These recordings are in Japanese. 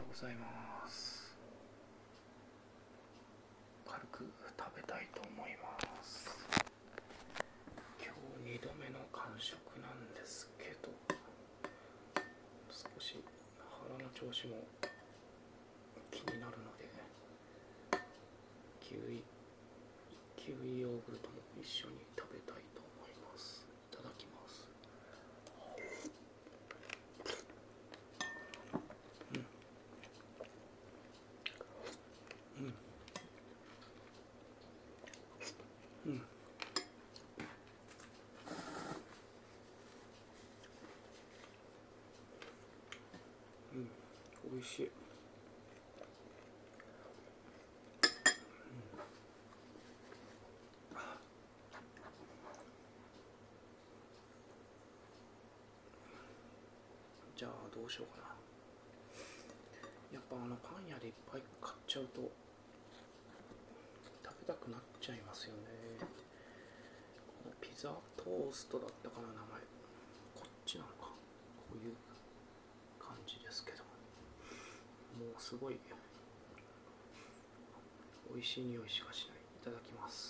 ございます。軽く食べたいと思います。今日2度目の完食なんですけど、少し腹の調子も気になるので、キウイヨーグルトも一緒に食べたいと思います。いただきます。美味しい。じゃあどうしようかな。やっぱパン屋でいっぱい買っちゃうと食べたくなっちゃいますよね。ピザトーストだったかな、名前。こっちなのか。こういう感じですけど、もうすごい美味しい匂いしかしない。いただきます。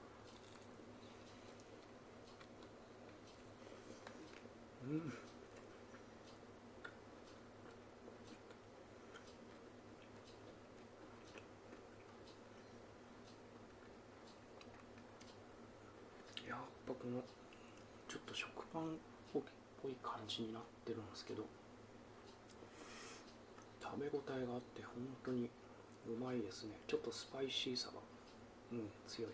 やっぱこのちょっと食パンっぽい感じになってるんですけど、食べ応えがあって本当にうまいですね。ちょっとスパイシーさが強い。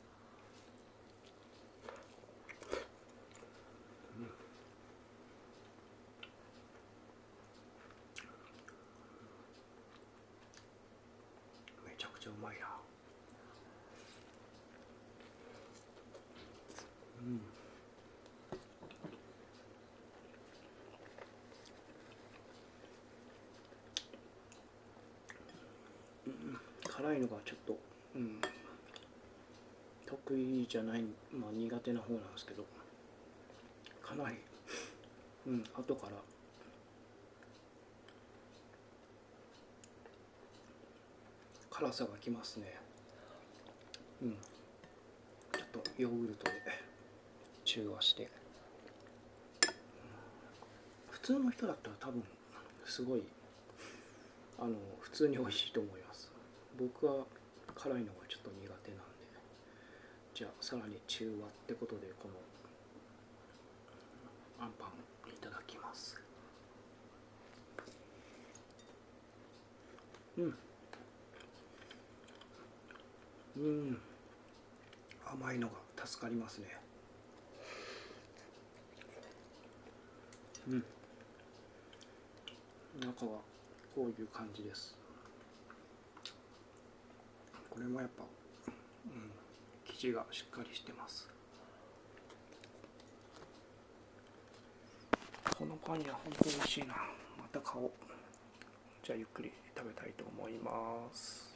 めちゃくちゃうまいな。辛いのがちょっと、得意じゃない、苦手な方なんですけど、かなり、後から辛さがきますね。ちょっとヨーグルトで中和して、普通の人だったら多分すごい普通に美味しいと思います。僕は辛いのがちょっと苦手なんで、じゃあさらに中和ってことでこのアンパンいただきます。甘いのが助かりますね。中はこういう感じです。これもやっぱ、生地がしっかりしてます。このパン屋本当に美味しいな。また買おう。じゃあゆっくり食べたいと思います。